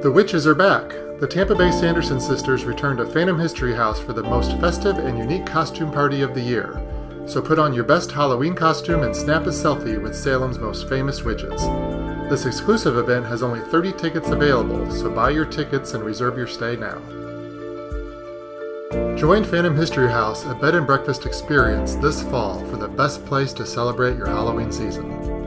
The witches are back! The Tampa Bay Sanderson Sisters returned to Phantom History House for the most festive and unique costume party of the year. So put on your best Halloween costume and snap a selfie with Salem's most famous witches. This exclusive event has only 30 tickets available, so buy your tickets and reserve your stay now. Join Phantom History House, a bed and breakfast experience this fall for the best place to celebrate your Halloween season.